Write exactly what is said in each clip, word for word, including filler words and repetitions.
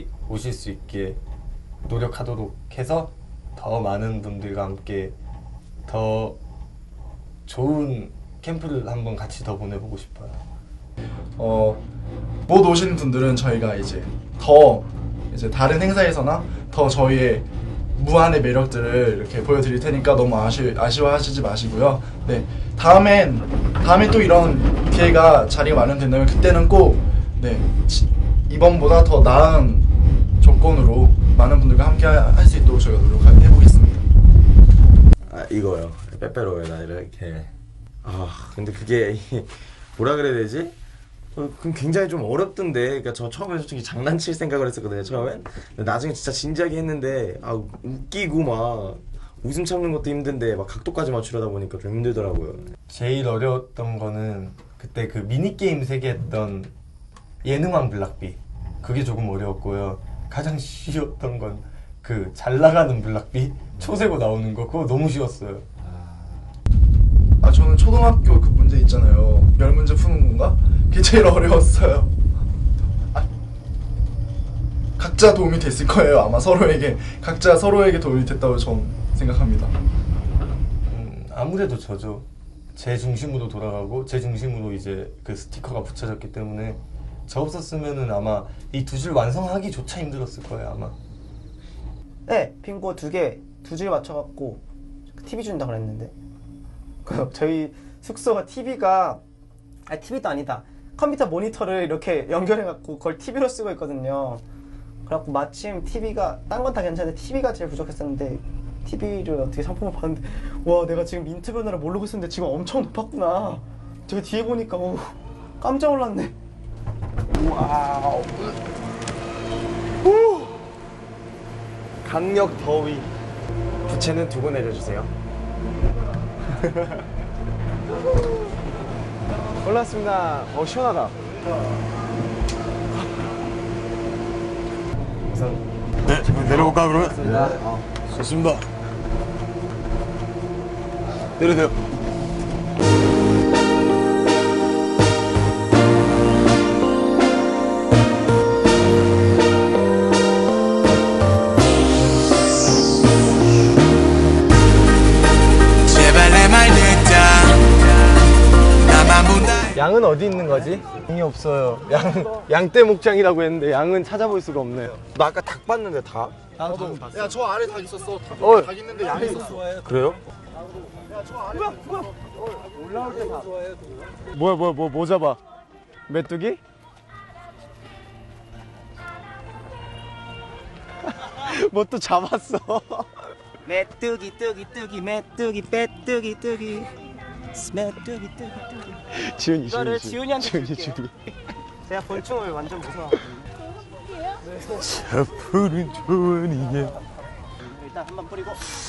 많이 오실 수 있게 노력하도록 해서 더 많은 분들과 함께 더 좋은 캠프를 한번 같이 더 보내보고 싶어요. 어, 못 오시는 분들은 저희가 이제 더 이제 다른 행사에서나 더 저희의 무한의 매력들을 이렇게 보여드릴 테니까 너무 아쉬, 아쉬워하시지 마시고요. 네, 다음엔 다음에 또 이런 기회가 자리가 마련된다면 그때는 꼭 네, 이번보다 더 나은 조건으로 많은 분들과 함께 할 수 있도록 저희가 노력해 보겠습니다. 아 이거요. 빼빼로에다 이렇게. 아 근데 그게 뭐라 그래야 되지? 어, 그럼 굉장히 좀 어렵던데. 그러니까 저 처음에 솔직히 장난칠 생각을 했었거든요. 처음엔. 근데 나중에 진짜 진지하게 했는데 아 웃기고 막 웃음 참는 것도 힘든데 막 각도까지 맞추려다 보니까 좀 힘들더라고요. 제일 어려웠던 거는 그때 그 미니게임 세 개 했던 예능왕 블락비, 그게 조금 어려웠고요. 가장 쉬웠던 건 그 잘 나가는 블락비 초세고 나오는 거, 그거 너무 쉬웠어요. 아 저는 초등학교 그 문제 있잖아요. 열 문제 푸는 건가? 그게 제일 어려웠어요. 아, 각자 도움이 됐을 거예요. 아마 서로에게 각자 서로에게 도움이 됐다고 전 생각합니다. 음, 아무래도 저죠. 제 중심으로 돌아가고 제 중심으로 이제 그 스티커가 붙여졌기 때문에 저 없었으면은 아마 이 두 줄 완성하기조차 힘들었을 거예요 아마. 네, 빙고 두 개, 두 줄 맞춰갖고 티비 준다 그랬는데 저희 숙소가 티비가 아니 티비도 아니다. 컴퓨터 모니터를 이렇게 연결해갖고 그걸 티비로 쓰고 있거든요. 그래갖고 마침 티비가 딴 건 다 괜찮은데 티비가 제일 부족했었는데 티비를 어떻게 상품을 봤는데 와 내가 지금 민트 변화를 모르고 있었는데 지금 엄청 높았구나. 제가 뒤에 보니까 오, 깜짝 놀랐네. 와우. 오! 강력 더위. 부채는 두고 내려주세요. 올라왔습니다. 어 시원하다. 우선 네, 잠깐 내려볼까 그러면? 좋습니다. 어. 좋습니다. 내려세요. 양은 어디 있는 거지? 양이 없어요. 양, 양떼 목장이라고 했는데 양은 찾아볼 수가 없네요. 나 아까 닭 봤는데 닭? 나도 야 저 아래 닭 있었어. 닭, 어. 닭 있는데 양이 있었어. 그래요? 뭐야 뭐야 올라올 때 다. 뭐야 뭐야 뭐, 뭐 잡아? 메뚜기? 뭐 또 잡았어. 메뚜기 뜨기 뜨기 메뚜기 빼뚜기 뜨기 메뚜기 뜨기 뜨기. 지훈이 이거를 지훈이 지훈이한테 지훈이 줄게요. 지훈이. 제가 곤충을 완전 무서워하거든요. 저 푸른 초원이게. 일단 한번 뿌리고.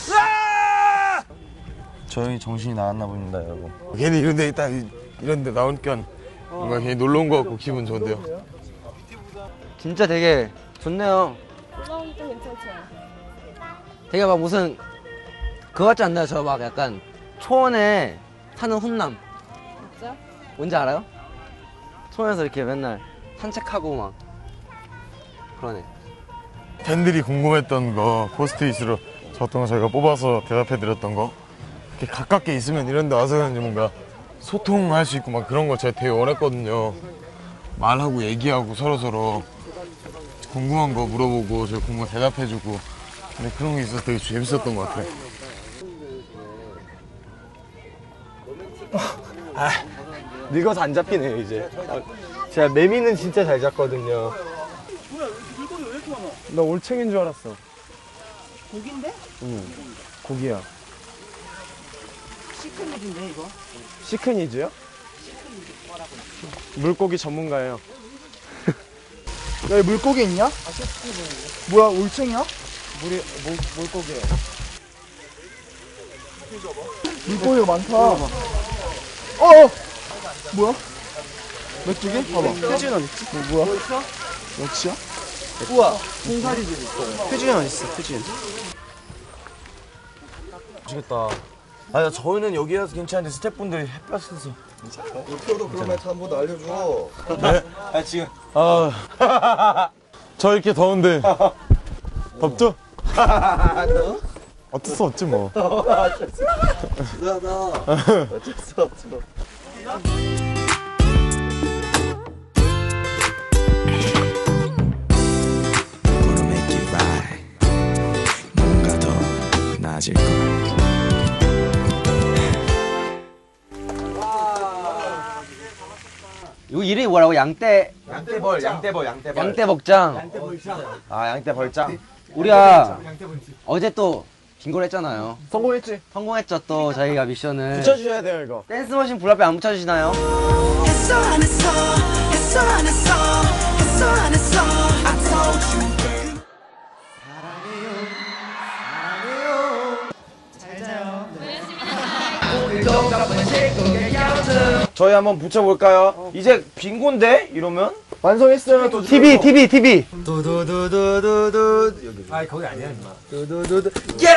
저 형이 정신이 나갔나 봅니다 여러분. 괜히 이런 데 있다 이런 데 나오니까 뭔가 괜히 놀러 온 것 같고 기분 좋은데요. 진짜 되게 좋네요. 올라오기 좀 괜찮죠? 되게 막 무슨 그거 같지 않나요? 저 막 약간 초원에 사는 훈남. 진짜? 뭔지 알아요? 초원에서 이렇게 맨날 산책하고 막 그러네. 팬들이 궁금했던 거 포스트잇으로 적었던 거 저희가 뽑아서 대답해드렸던 거 이렇게 가깝게 있으면 이런 데 와서 그런지 뭔가 소통할 수 있고 막 그런 거 제가 되게 원했거든요. 말하고 얘기하고 서로서로 궁금한 거 물어보고 저희 궁금한 거 대답해주고 근데 그런 게 있어서 되게 재밌었던 것 같아요. 아, 늙어서 안 잡히네요 이제. 아, 제가 매미는 진짜 잘 잡거든요. 뭐야 물고기 왜 이렇게 많아? 나 올챙인 줄 알았어. 고기인데? 응, 고기야. 시크릿인데 이거? 시크니즈요? 물고기 전문가예요. 야 물고기 있냐? 뭐야 올챙이야? 물이 물, 물고기예요. 물고기가 많다. 어, 어! 뭐야? 메뚜기? 봐봐. 표준 어디 있지? 어, 뭐야? 역시야? 우와, 홍사리도 있어요. 표준 어디 있어? 표준. 미치겠다. 아 저희는 여기라서 괜찮은데 스태프분들이 햇볕에서. 목표도 그런 멘트 한 번 더 알려줘. 네? 아 지금. 아 저 이렇게 더운데 덥죠? 어쩔 수 없지 뭐. 어쩔 수 없죠. 뭔가 더 나아질 거야. 이거 이름이 뭐라고? 양떼 양떼벌, 양떼벌, 양떼벌. 양떼 먹장. 아, 양떼벌장. 우리가 어제 또 빙고를 했잖아요. 성공했지? 성공했죠. 또 저희가 미션을. 붙여주셔야 돼요 이거. 댄스머신 블락비 안 붙여주시나요? 했어 안 했어 했어 안 했어 했어 안 했어 I told you. 저희 한번 붙여볼까요? 이제 빙고인데? 이러면? 완성했으면 또 티비 티비 티비. 두두두두두두. 여기. 아 거기 아니야 임마. 두두두두.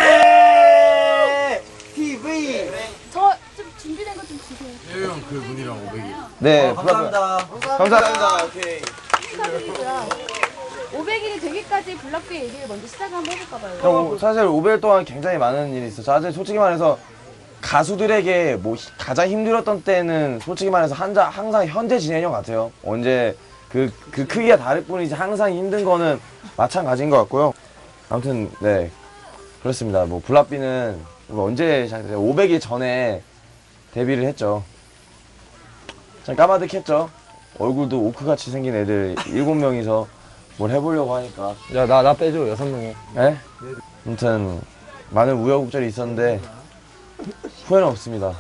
예! 티비! 저 좀 준비된 거 좀 주세요. 예영 그 분이랑 오백이. 네, 감사합니다. 감사합니다. 오케이. 축하드리고요. 오백 일이 되기까지 블락비의 얘기를 먼저 시작을 한번 해볼까봐요. 형, 사실 오백 일 동안 굉장히 많은 일이 있어요. 사실 솔직히 말해서 가수들에게 뭐 히- 가장 힘들었던 때는 솔직히 말해서 한자, 항상 현재 진행형 같아요. 언제 그, 그 크기가 다를 뿐이지 항상 힘든 거는 마찬가지인 것 같고요. 아무튼 네 그렇습니다. 뭐 블락비는 뭐 언제 시작됐어요? 오백 일 전에 데뷔를 했죠. 참 까마득했죠. 얼굴도 오크같이 생긴 애들 일곱 명이서 뭘 해보려고 하니까. 야 나 나 빼줘 여섯 명에. 네? 아무튼 많은 우여곡절이 있었는데 후회는 없습니다.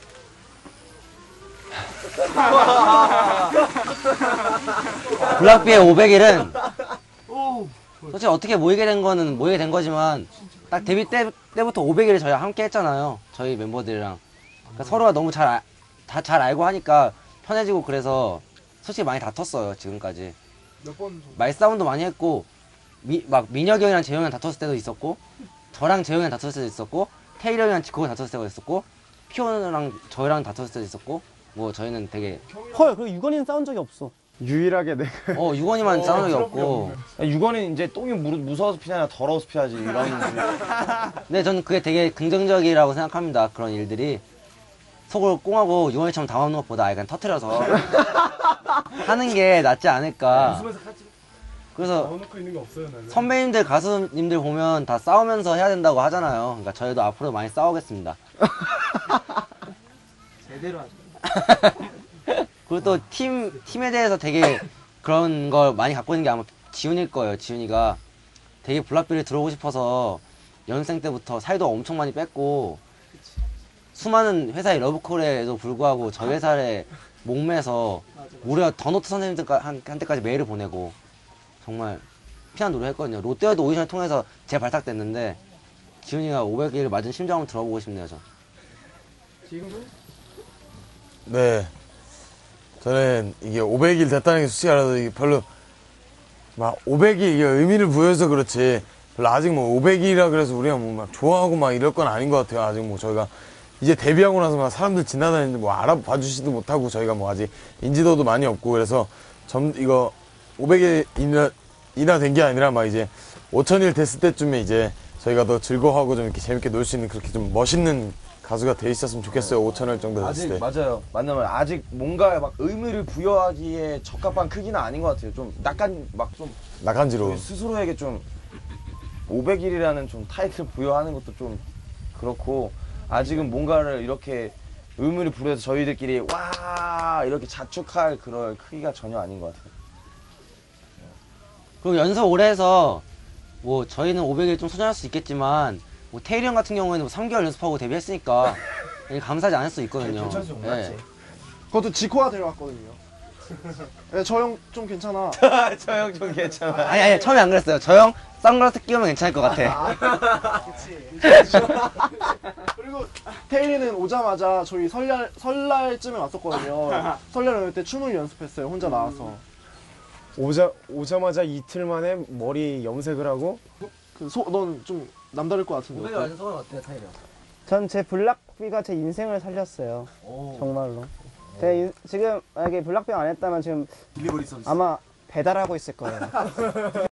블락비의 오백 일은 솔직히 어떻게 모이게 된 거는 모이게 된 거지만 딱 데뷔 때, 때부터 오백 일을 저희 함께 했잖아요. 저희 멤버들이랑. 그러니까 서로가 너무 잘, 아, 다 잘 알고 하니까 편해지고 그래서 솔직히 많이 다퉜어요, 지금까지. 몇 번 말싸움도 많이 했고, 미, 막 민혁이 형이랑 재용이랑 다퉜을 때도 있었고, 저랑 재용이랑 다퉜을 때도 있었고, 태일이 형이랑 지코가 다퉜을 때도 있었고, 피오랑 저희랑 다퉜을 때도 있었고, 뭐 저희는 되게 헐, 그리고 유건이는 싸운 적이 없어. 유일하게 내 어 유건이만 싸운 적이 없고. 육원은 이제 똥이 무, 무서워서 피냐 아니라 더러워서 피하지 이런. 근데 저는 그게 되게 긍정적이라고 생각합니다. 그런 일들이 속을 꽁하고 유건이처럼 당하는 것보다 아예 그냥 터트려서 하는 게 낫지 않을까. 그래서 선배님들 가수님들 보면 다 싸우면서 해야 된다고 하잖아요. 그러니까 저희도 앞으로 많이 싸우겠습니다. 제대로 하죠. 그리고 또 팀, 팀에 대해서 되게 그런 걸 많이 갖고 있는 게 아마 지훈일 거예요. 지훈이가 되게 블락비를 들어오고 싶어서 연습생 때부터 살도 엄청 많이 뺐고 수많은 회사의 러브콜에도 불구하고 저희 회사에 목매서 무려 더노트 선생님들한테까지 메일을 보내고 정말 피한 노래 했거든요. 롯데월드 오디션을 통해서 재발탁됐는데 지훈이가 오백 일을 맞은 심정 한번 들어보고 싶네요. 저. 네. 저는 이게 오백 일 됐다는 게 솔직히 알아도 이게 별로 막 오백 일 이게 의미를 부여해서 그렇지 별로 아직 뭐 오백 일이라 그래서 우리가 뭐 막 좋아하고 막 이럴 건 아닌 것 같아요. 아직 뭐 저희가 이제 데뷔하고 나서 막 사람들 지나다니는데 뭐 알아봐 주지도 못하고 저희가 뭐 아직 인지도도 많이 없고 그래서 점 이거 오백 일이나 이나 된 게 아니라 막 이제 오천 일 됐을 때쯤에 이제 저희가 더 즐거워하고 좀 이렇게 재밌게 놀 수 있는 그렇게 좀 멋있는 가수가 돼 있었으면 좋겠어요. 오천 일 정도 됐을 때. 아직 맞아요. 맞는 말. 아직 뭔가 막 의미를 부여하기에 적합한 크기는 아닌 것 같아요. 좀 약간 막 좀 낙한지로. 스스로에게 좀 오백 일이라는 좀 타이틀 부여하는 것도 좀 그렇고 아직은 뭔가를 이렇게 의미를 부여해서 저희들끼리 와 이렇게 자축할 그럴 크기가 전혀 아닌 것 같아요. 그리고 연습 오래 해서 뭐 저희는 오백 일 좀 소진할 수 있겠지만 뭐 태일이 형 같은 경우에는 뭐 삼 개월 연습하고 데뷔했으니까 감사하지 않을 수 있거든요. 네. 그것도 지코가 데려왔거든요. 네, 저 형 좀 괜찮아. 저 형 좀 괜찮아. 아니 아니 처음에 안 그랬어요. 저 형 선글라스 끼우면 괜찮을 것 같아. 그치. 그리고 태일이는 오자마자 저희 설날 설날쯤에 왔었거든요. 설날 연습 때 춤을 연습했어요. 혼자 나와서. 오자 오자마자 이틀 만에 머리 염색을 하고 그넌 좀 남다를 것 같은데. 오백 일 완전 소감 어때요, 타이려? 전 제 블락비가 제 인생을 살렸어요. 정말로. 제가 인- 지금 만약에 블락비 안 했다면 지금 아마 배달하고 있을 거예요.